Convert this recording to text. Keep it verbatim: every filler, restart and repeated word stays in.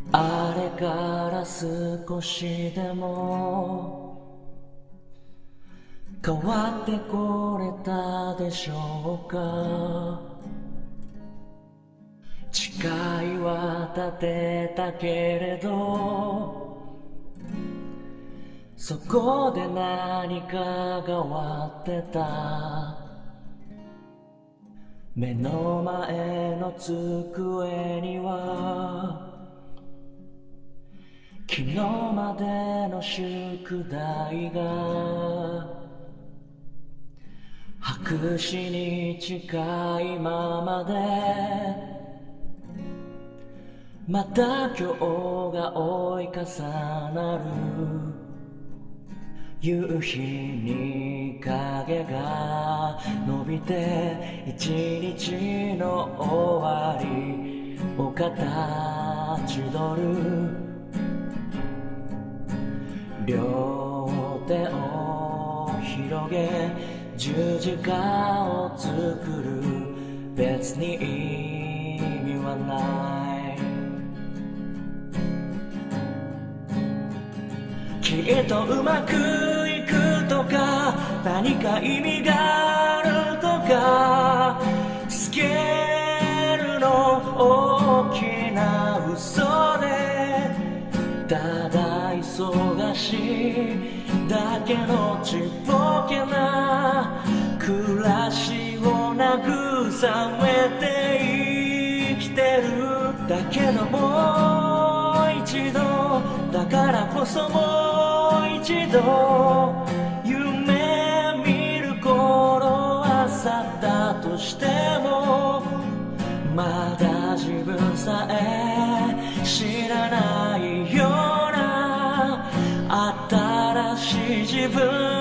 あれから少しでも変わってこれたでしょうか。誓いは立てたけれどそこで何かが終わってた。目の前の机には昨日までの宿題が白紙に近いままでまた今日が追い重なる。夕日に影が伸びて一日の終わりを形取る。両手を広げ十字架を作る。別に意味はない。きっとうまくいくとか何か意味があるとかスケールの大きな嘘でただ忙しいだけのちっぽけな暮らしを慰めて生きてる。だけどもう一度だからこそもう一度夢見る頃は去ったとしてもまだ自分さえ知らないような新しい自分